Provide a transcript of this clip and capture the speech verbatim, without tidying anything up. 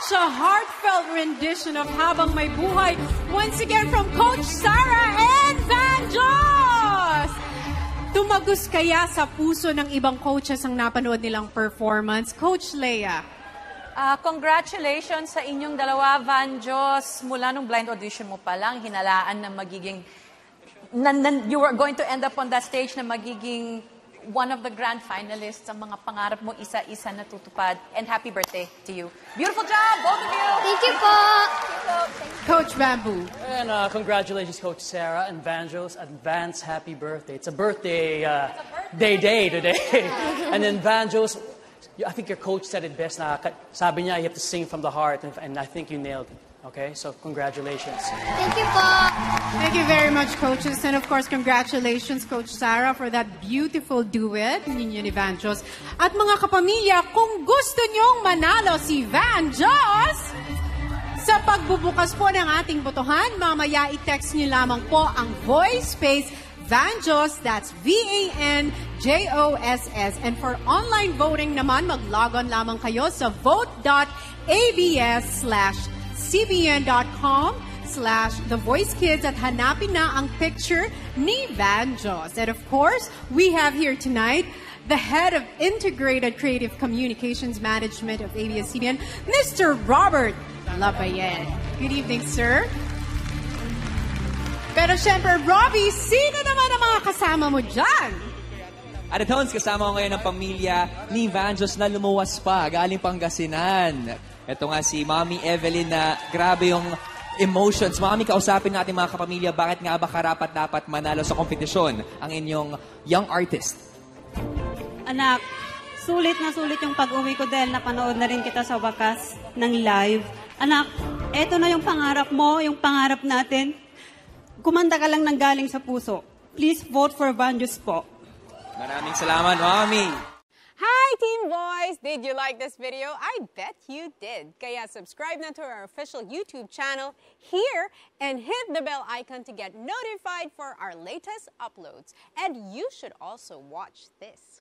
such a heartfelt rendition of Habang May Buhay. Once again from Coach Sarah and Van Jos! Tumagos kaya sa puso ng ibang coaches ang napanood nilang performance? Coach Leia. Uh, congratulations sa inyong dalawa, Van Jos. Mula nung blind audition mo pa lang, hinalaan na magiging, na, na, you were going to end up on that stage na magiging one of the grand finalists. Ang mga pangarap mo, isa-isa natutupad. And happy birthday to you. Beautiful job, both of you! Thank you po! Coach Bamboo. And uh, congratulations, Coach Sarah and Vangelis. Advance happy birthday. It's a birthday, uh, it's a birthday. day day today. And then Vangelis, I think your coach said it best. Na, sabi niya, you have to sing from the heart. And, and I think you nailed it. Okay, so congratulations. Thank you po. Thank you very much, coaches. And of course, congratulations, Coach Sarah, for that beautiful duet ninyo ni Van Jos. At mga kapamilya, kung gusto nyong manalo si Van Jos, sa pagbubukas po ng ating botohan, mamaya i-text nyo lamang po ang voice space Van Jos, that's V A N J O S S. And for online voting naman, mag-logon lamang kayo sa vote.abs slash cbn.com slash The Voice Kids at hanapin na ang picture ni Van Jos. And of course, we have here tonight the head of Integrated Creative Communications Management of A B S C B N, Mister Robert Lafayette. Good evening, sir. Pero syempre, Robbie, sino naman ang mga kasama mo dyan? At Tones, kasama ko ngayon ang pamilya ni Van Jos na lumuwas pa, galing Pangasinan. Ito nga si Mommy Evelyn na grabe yung emotions. Mami, kausapin natin mga kapamilya, bakit nga ba karapat-dapat manalo sa kompetisyon ang inyong young artist? Anak, sulit na sulit yung pag-uwi ko dahil napanood na rin kita sa wakas ng live. Anak, eto na yung pangarap mo, yung pangarap natin. Kumanta ka lang ng galing sa puso. Please vote for Van Jos po. Maraming salamat, Mami. Hi, Team Voice! Did you like this video? I bet you did. Kaya subscribe na to our official YouTube channel here and hit the bell icon to get notified for our latest uploads. And you should also watch this.